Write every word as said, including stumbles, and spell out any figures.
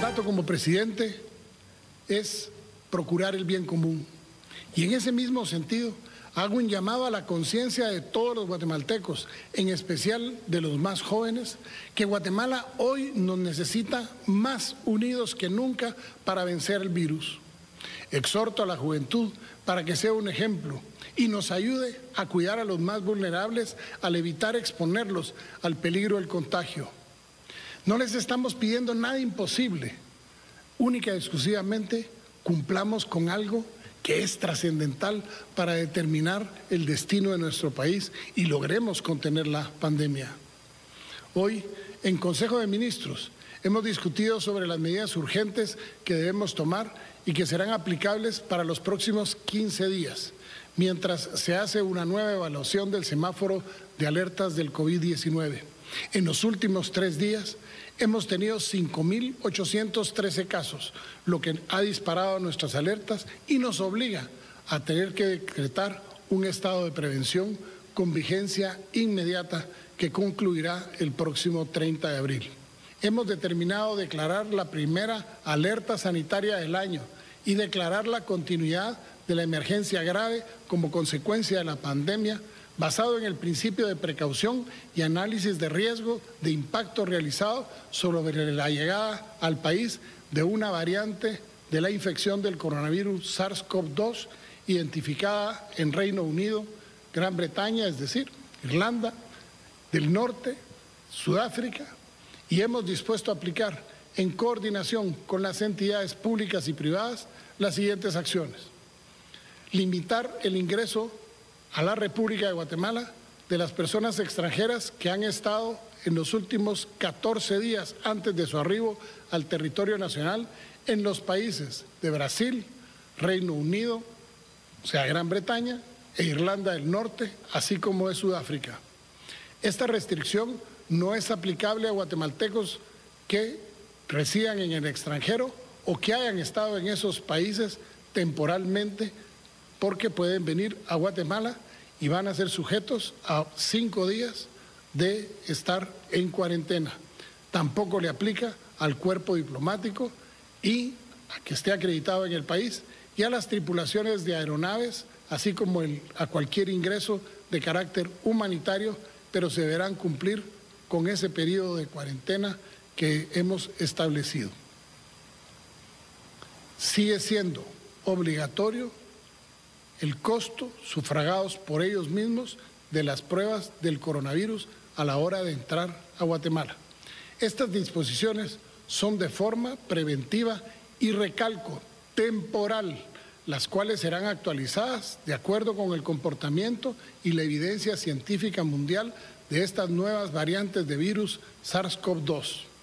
mandato como presidente es procurar el bien común. Y en ese mismo sentido, hago un llamado a la conciencia de todos los guatemaltecos, en especial de los más jóvenes, que Guatemala hoy nos necesita más unidos que nunca para vencer el virus. Exhorto a la juventud para que sea un ejemplo y nos ayude a cuidar a los más vulnerables al evitar exponerlos al peligro del contagio. No les estamos pidiendo nada imposible, única y exclusivamente cumplamos con algo que es trascendental para determinar el destino de nuestro país y logremos contener la pandemia. Hoy, en Consejo de Ministros, hemos discutido sobre las medidas urgentes que debemos tomar y que serán aplicables para los próximos quince días, mientras se hace una nueva evaluación del semáforo de alertas del COVID diecinueve. En los últimos tres días hemos tenido cinco mil ochocientos trece casos, lo que ha disparado nuestras alertas y nos obliga a tener que decretar un estado de prevención con vigencia inmediata que concluirá el próximo treinta de abril. Hemos determinado declarar la primera alerta sanitaria del año y declarar la continuidad de la emergencia grave como consecuencia de la pandemia, basado en el principio de precaución y análisis de riesgo de impacto realizado sobre la llegada al país de una variante de la infección del coronavirus SARS CoV dos identificada en Reino Unido, Gran Bretaña, es decir, Irlanda del Norte, Sudáfrica, y hemos dispuesto a aplicar en coordinación con las entidades públicas y privadas las siguientes acciones. Limitar el ingreso a la República de Guatemala de las personas extranjeras que han estado en los últimos catorce días antes de su arribo al territorio nacional en los países de Brasil, Reino Unido, o sea, Gran Bretaña, e Irlanda del Norte, así como de Sudáfrica. Esta restricción no es aplicable a guatemaltecos que residan en el extranjero o que hayan estado en esos países temporalmente, porque pueden venir a Guatemala y van a ser sujetos a cinco días de estar en cuarentena. Tampoco le aplica al cuerpo diplomático y a que esté acreditado en el país y a las tripulaciones de aeronaves, así como el, a cualquier ingreso de carácter humanitario, pero se deberán cumplir con ese periodo de cuarentena que hemos establecido. Sigue siendo obligatorio el costo sufragados por ellos mismos de las pruebas del coronavirus a la hora de entrar a Guatemala. Estas disposiciones son de forma preventiva y, recalco, temporal, las cuales serán actualizadas de acuerdo con el comportamiento y la evidencia científica mundial de estas nuevas variantes de virus SARS CoV dos.